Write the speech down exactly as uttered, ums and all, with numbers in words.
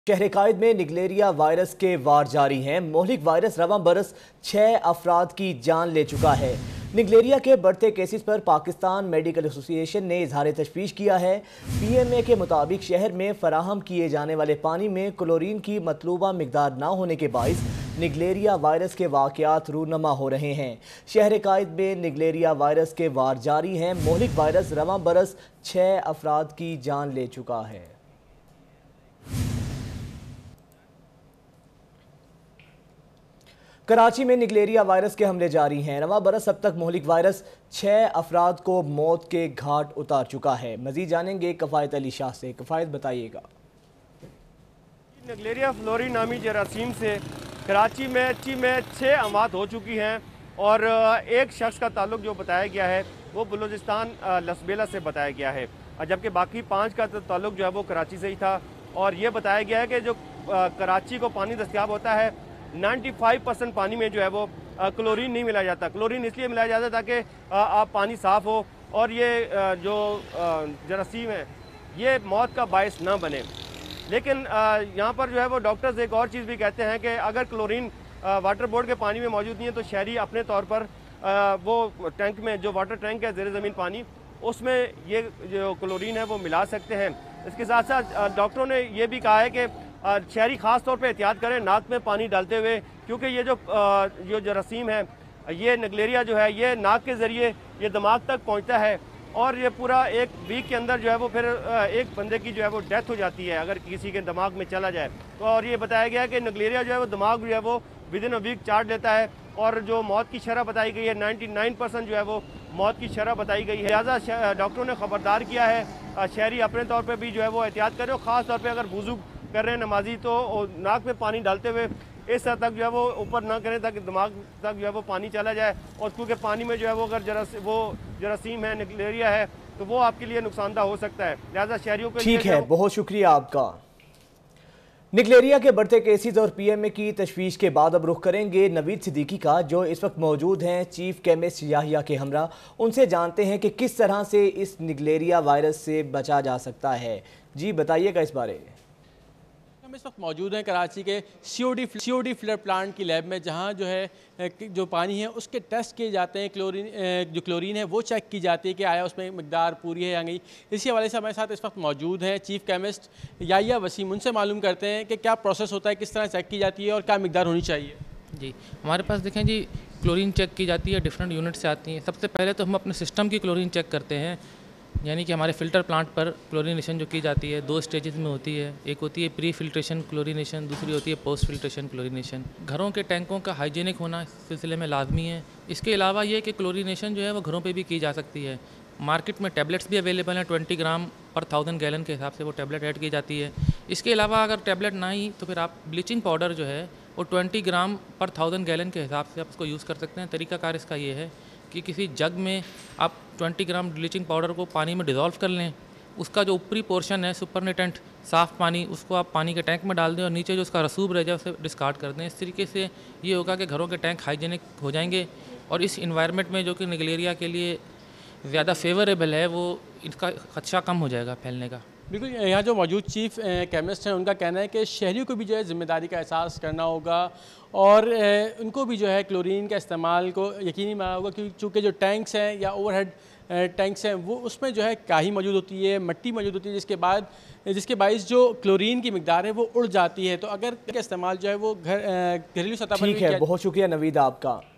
शहर कायद में Naegleria virus के वार जारी हैं। मोहलिक वायरस रवां बरस छह अफराद की जान ले चुका है। निगलेरिया के बढ़ते केसेस पर पाकिस्तान मेडिकल एसोसिएशन ने इजहार तशवीश किया है। पी एम ए के मुताबिक शहर में फराहम किए जाने वाले पानी में क्लोरीन की मतलूबा मिकदार न होने के बाइस निगलेरिया वायरस के वाक़यात रूनमा हो रहे हैं। शहर कायद में निगलेरिया वायरस के वार जारी हैं। मोहलिक वायरस रवां बरस छह अफराद की जान ले चुका है। कराची में निगलेरिया वायरस के हमले जारी हैं। रवां बरस अब तक मोहलिक वायरस छह अफराद को मौत के घाट उतार चुका है। मजीद जानेंगे कफ़ायत अली शाह से। कफ़ायत बताइएगा। निगलेरिया फ्लोरी नामी जरासीम से कराची में अच्छी में छः अमवात हो चुकी हैं और एक शख्स का ताल्लुक जो बताया गया है वो बलूचिस्तान लसबेला से बताया गया है, जबकि बाकी पाँच का ताल्लुक जो है वो कराची से ही था। और ये बताया गया है कि जो कराची को पानी दस्तयाब होता है पचानवे परसेंट पानी में जो है वो क्लोरीन नहीं मिलाया जाता। क्लोरीन इसलिए मिलाया जाता है ताकि आप पानी साफ़ हो और ये जो जरासीम है ये मौत का बायस ना बने। लेकिन यहाँ पर जो है वो डॉक्टर्स एक और चीज़ भी कहते हैं कि अगर क्लोरीन वाटर बोर्ड के पानी में मौजूद नहीं है तो शहरी अपने तौर पर वो टैंक में जो वाटर टैंक है ज़ेर ज़मीन पानी उसमें ये जो क्लोरीन है वो मिला सकते हैं। इसके साथ साथ डॉक्टरों ने ये भी कहा है कि शहरी ख़ास तौर पे एहतियात करें नाक में पानी डालते हुए, क्योंकि ये जो जो जरासीम है ये निगलेरिया जो है ये नाक के ज़रिए ये दिमाग तक पहुंचता है और ये पूरा एक वीक के अंदर जो है वो फिर एक बंदे की जो है वो डेथ हो जाती है अगर किसी के दिमाग में चला जाए तो। और ये बताया गया है कि निगलेरिया जो है वो दिमाग जो है वो विद इन अ वीक चाट लेता है और जो मौत की शरह बताई गई है निन्यानवे परसेंट जो है वो मौत की शरह बताई गई है। लिहाजा डॉक्टरों ने खबरदार किया है शहरी अपने तौर पर भी जो है वो एहतियात करें और ख़ास तौर पर अगर वुज़ू कर रहे हैं नमाजी तो नाक में पानी डालते हुए इस हद तक जो है वो ऊपर ना करें ताकि दिमाग तक जो है वो पानी चला जाए। और क्योंकि पानी में जो है वो अगर जरास वो जरासीम है निगलेरिया है तो वो आपके लिए नुकसानदा हो सकता है। लिहाजा शहरियों के ठीक है, बहुत शुक्रिया आपका। निगलेरिया के बढ़ते केसेस और पी एम ए की तशवीश के बाद अब रुख करेंगे नवीद सिद्दीकी का, जो इस वक्त मौजूद हैं चीफ केमिस्ट याहिया के हमरा। उनसे जानते हैं कि किस तरह से इस निगलेरिया वायरस से बचा जा सकता है। जी बताइएगा इस बारे में। हम इस वक्त मौजूद हैं कराची के सीओडी सीओडी फिल्टर प्लांट की लैब में, जहां जो है जो पानी है उसके टेस्ट किए जाते हैं। क्लोरीन जो क्लोरीन है वो चेक की जाती है कि आया उसमें मिकदार पूरी है या नहीं। इसी हवाले से हमारे साथ इस वक्त मौजूद हैं चीफ केमिस्ट याहिया वसीम। उनसे मालूम करते हैं कि क्या प्रोसेस होता है, किस तरह चेक की जाती है और क्या मिकदार होनी चाहिए। जी हमारे पास देखें जी, क्लोरीन चेक की जाती है, डिफरेंट यूनिट से आती हैं। सबसे पहले तो हम अपने सिस्टम की क्लोरीन चेक करते हैं, यानी कि हमारे फ़िल्टर प्लांट पर क्लोरीनेशन जो की जाती है दो स्टेजेस में होती है। एक होती है प्री फिल्ट्रेशन क्लोरीनेशन, दूसरी होती है पोस्ट फिल्ट्रेशन क्लोरीनेशन। घरों के टैंकों का हाइजीनिक होना इस सिलसिले में लाजमी है। इसके अलावा ये कि क्लोरीनेशन जो है वो घरों पे भी की जा सकती है। मार्केट में टैबलेट्स भी अवेलेबल हैं, ट्वेंटी ग्राम पर थाउजेंड गैलन के हिसाब से वो टैबलेट ऐड की जाती है। इसके अलावा अगर टैबलेट ना ही तो फिर आप ब्लीचिंग पाउडर जो है वो ट्वेंटी ग्राम पर थाउजेंड गैलन के हिसाब से आप उसको यूज़ कर सकते हैं। तरीकाकार इसका ये है कि किसी जग में आप ट्वेंटी ग्राम ब्लीचिंग पाउडर को पानी में डिज़ोल्व कर लें। उसका जो ऊपरी पोर्शन है सुपरनेटेंट साफ़ पानी, उसको आप पानी के टैंक में डाल दें और नीचे जो उसका रसूब रह जाए उसे डिस्कार्ड कर दें। इस तरीके से ये होगा कि घरों के टैंक हाइजीनिक हो जाएंगे और इस इन्वायरमेंट में जो कि निगलेरिया के लिए ज़्यादा फेवरेबल है वो इसका खदशा कम हो जाएगा फैलने का। बिल्कुल, यहाँ जो मौजूद चीफ केमिस्ट हैं उनका कहना है कि शहरियों को भी जो है ज़िम्मेदारी का एहसास करना होगा और उनको भी जो है क्लोरीन का इस्तेमाल को यकीनी बनाना होगा, क्योंकि चूँकि जो टैंक्स हैं या ओवरहेड टैंक्स हैं वो उसमें जो है काई मौजूद होती है, मिट्टी मौजूद होती है, जिसके बाद जिसके बाइस जो क्लोरीन की मिकदार है वो उड़ जाती है। तो अगर इस्तेमाल जो है वो घर घरेलू सतह पर। ठीक है, बहुत शुक्रिया नवीद आपका।